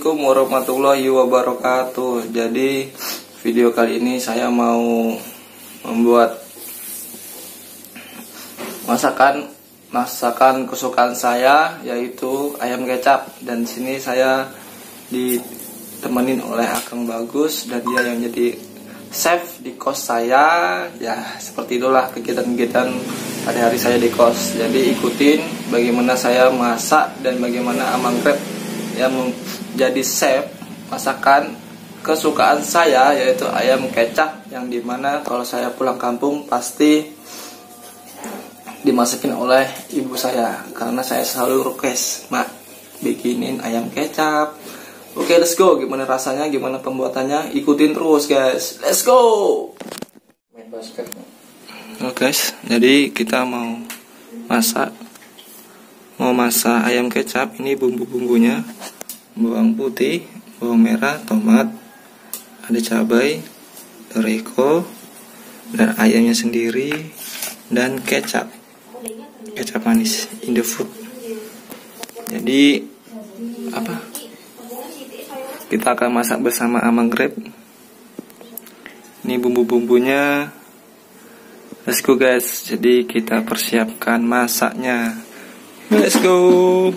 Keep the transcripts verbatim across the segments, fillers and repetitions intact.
Assalamualaikum warahmatullahi wabarakatuh. Jadi video kali ini saya mau membuat masakan masakan kesukaan saya, yaitu ayam kecap. Dan di sini saya ditemenin oleh Akang Bagus dan dia yang jadi chef di kos saya. Ya seperti itulah kegiatan-kegiatan hari-hari saya di kos. Jadi ikutin bagaimana saya masak dan bagaimana Amang Krep yang menjadi chef masakan kesukaan saya, yaitu ayam kecap, yang dimana kalau saya pulang kampung pasti dimasakin oleh ibu saya, karena saya selalu request, mak bikinin ayam kecap. Oke, let's go. Gimana rasanya, gimana pembuatannya, ikutin terus guys, let's go. Main basket. Oke guys, jadi kita mau masak mau masak ayam kecap. Ini bumbu-bumbunya: bawang putih, bawang merah, tomat, ada cabai, teriko, dan ayamnya sendiri, dan kecap kecap manis, Indofood. Jadi apa, kita akan masak bersama Amang Krep. Ini bumbu-bumbunya, let's go guys. Jadi kita persiapkan masaknya, let's go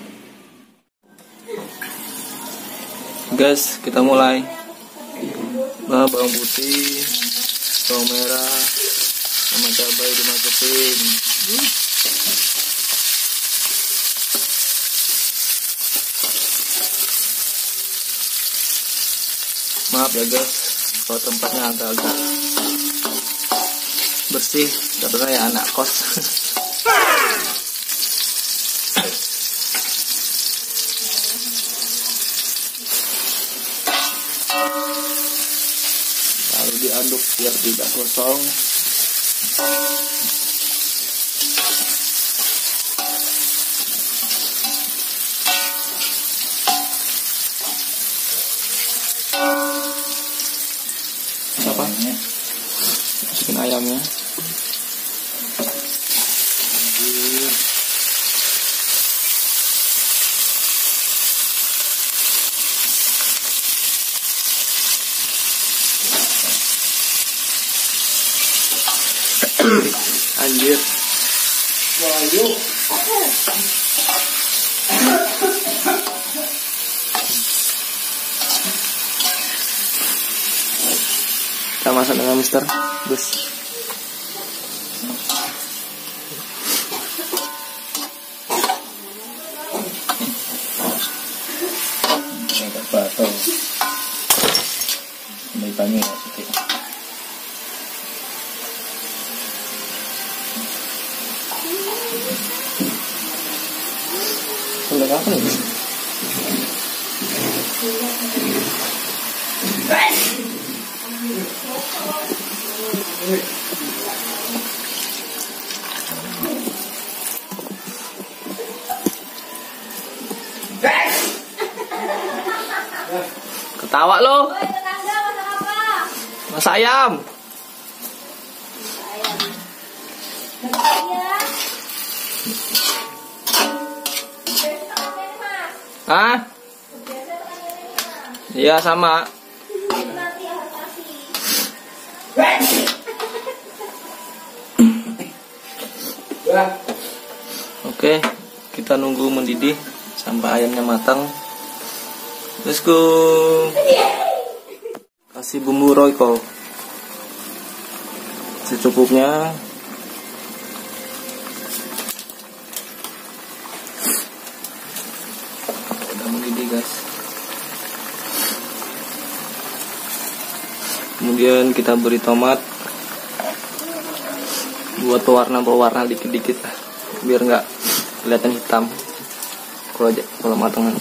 guys. Kita mulai. Nah, bawang putih, bawang merah, sama cabai dimasukin. Maaf ya guys, kalau tempatnya agak-agak bersih karena ya anak kos. Lalu diaduk biar tidak gosong. Apa? Masukin ayamnya. Anjir. Wahyu. Kita masak dengan Mister Gus. Ini kebatal. Ini kami sedikit. Udah apa nih? Ketawa lo. Masak ayam. Hah? Iya sama. Oke, kita nunggu mendidih sampai ayamnya matang. Let's go. Kasih bumbu royco secukupnya. Guys, kemudian kita beri tomat buat pewarna-pewarna dikit-dikit biar nggak kelihatan hitam kalau kalau matangan.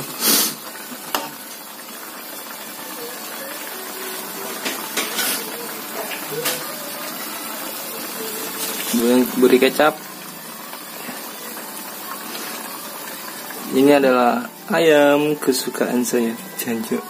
Kemudian beri kecap. Ini adalah ayam kesukaan saya, janjuk.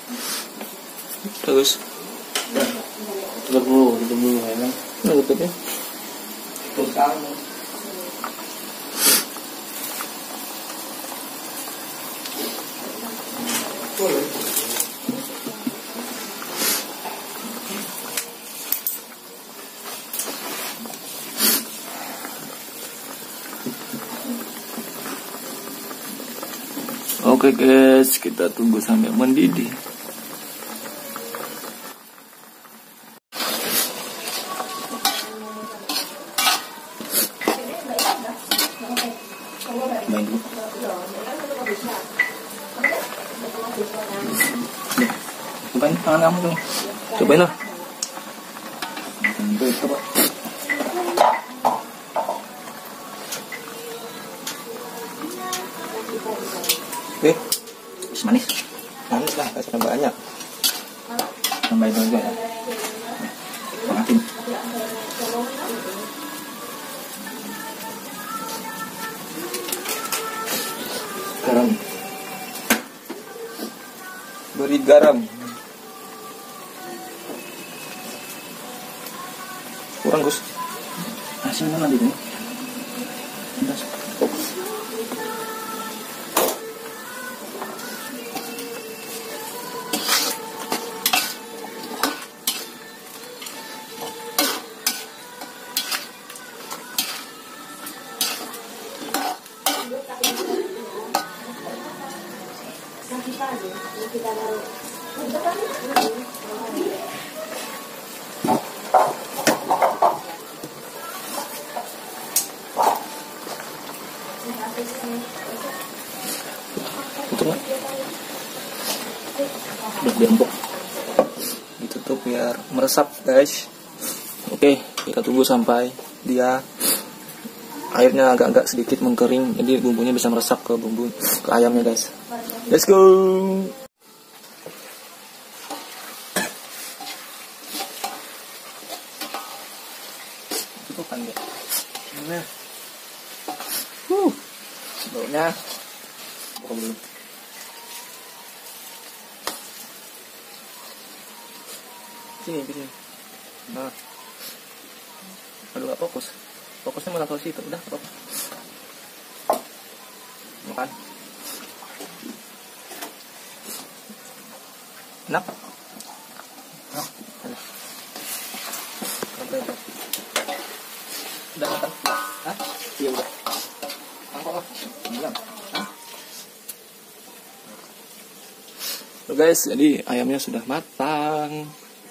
Terus tutup dulu, tutup dulu ya kan. nah, tutup ya. Terus kamu. Oke guys, kita tunggu sampai mendidih. Main dulu. Nih, cobain tangan kamu tuh. Cobain lah. Coba. Oke, Manis. manis lah, kasih banyak. Tambahin aja ya. Makin. Garam. Beri garam. Kurang Gus. Nasi mana di sini? Tutup nggak? Udah diempuk. Ditutup biar meresap guys. Oke, kita tunggu sampai dia airnya agak-agak sedikit mengkering, jadi bumbunya bisa meresap ke bumbu ke ayamnya guys. Let's go. Tutupkan ya. Nah, uh, baunya buka dulu. Sini, sini. Nah, aduh gak fokus. Fokusnya malah ke situ. Udah, apa? Makan. Enak? Enak. Sampai itu. Udah makan? Hah? Iya udah. Angkok lah. Bilang. Hah? Tuh guys, jadi ayamnya sudah matang.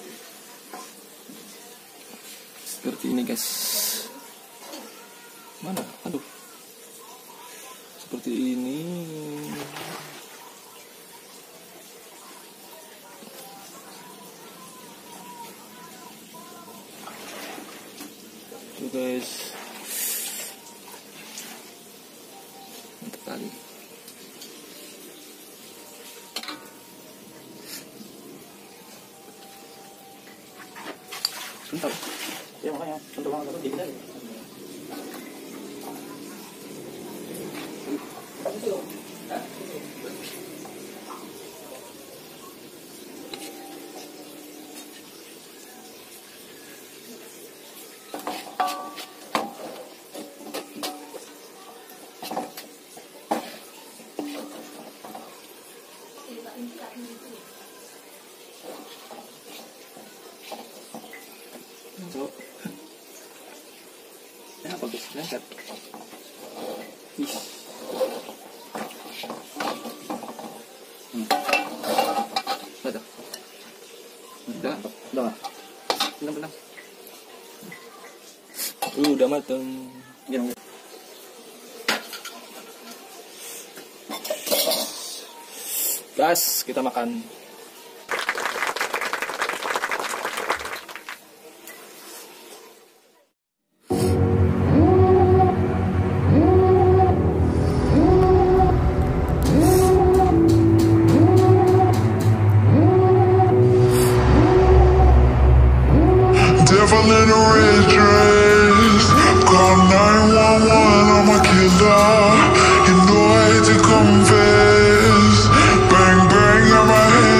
Seperti ini guys. Mana? Aduh. Seperti ini. Tuh guys. Mantap kali. Bentar. Ya makanya untuk banget itu jadi. Ya bagus banget. Ih. Hmm. Udah. Udah. Udah. Benar-benar. Uh, udah mateng. Jangan. Gas, kita makan. Devil in a red dress, call nine one one, I'm a killer. You know I hate to confess. Bang bang, I'm a head.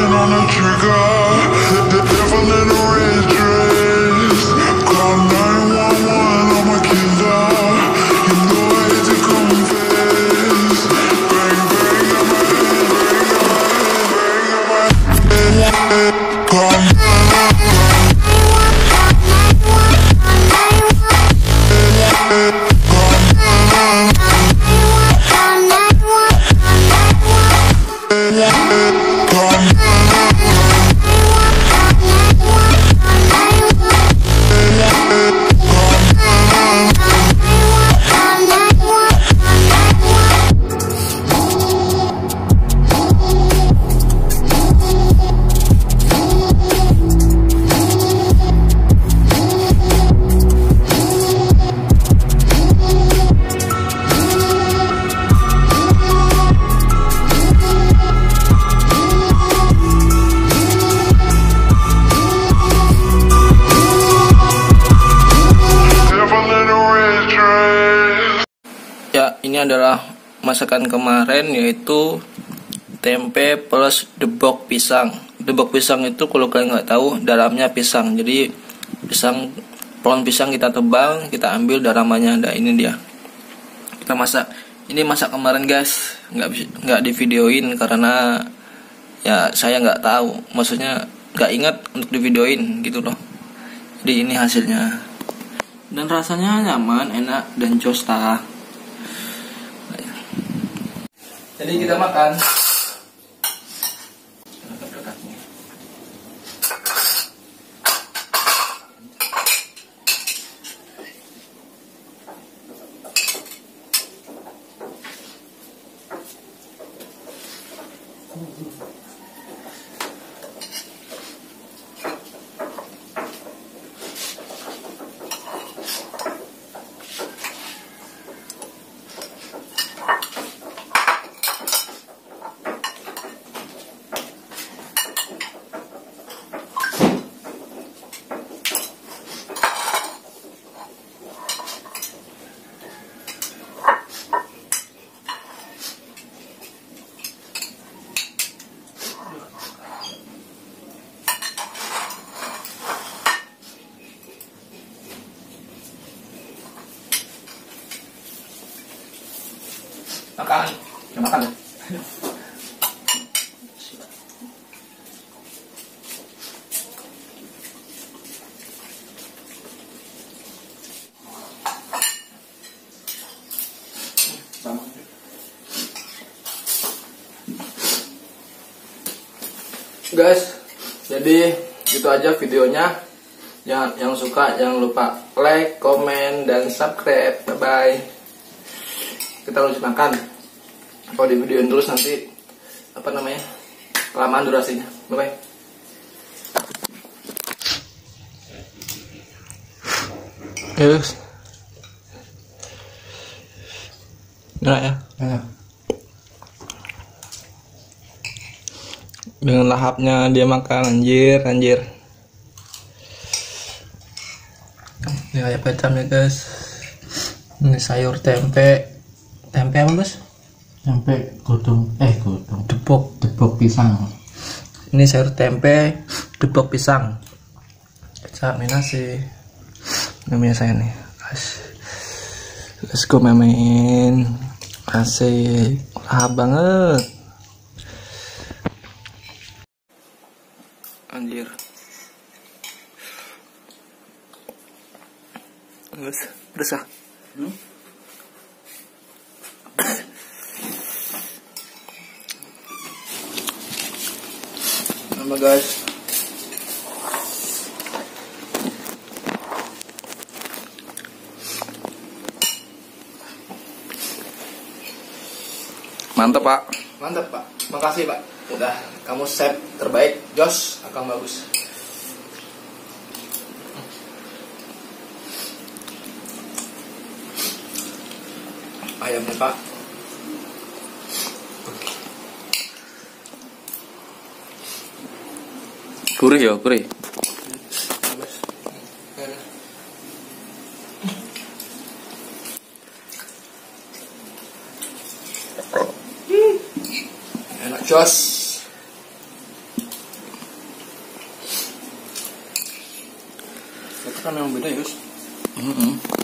adalah masakan kemarin, yaitu tempe plus debok pisang. Debok pisang itu kalau kalian nggak tahu, dalamnya pisang. Jadi pisang, pohon pisang kita tebang, kita ambil dalamannya. Nah, ini dia. Kita masak. Ini masak kemarin guys, nggak nggak di videoin karena ya saya nggak tahu, maksudnya nggak ingat untuk di videoin gitu loh. Jadi ini hasilnya, dan rasanya nyaman, enak, dan jos tah. Jadi kita makan. Makan, ya makan. Guys, jadi gitu aja videonya. Yang yang suka jangan lupa like, komen, dan subscribe. Bye bye. Kita lanjut makan. Kalau di videoin terus nanti apa namanya, kelamaan durasinya. Bye bye. Yes. Enak ya? Enak. Dengan lahapnya dia makan, anjir, anjir. Ini kayak pecam ya guys. Ini sayur tempe. Tempe apa guys? Tempe godong, eh godong, Debok. debok pisang. Ini sayur tempe, debok pisang. Kecap nasi. Namanya saya nih. Let's go main. Asik, lahap banget. Anjir. Guys, pedes ah. Hmm? Nama guys. Mantap pak. Mantap pak. Makasih pak. Udah kamu chef terbaik. Jos, akang bagus. Ayamnya pak. Gurih ya, gurih. Enak jos. Itu kan memang beda ya, Yus. Mm-hmm.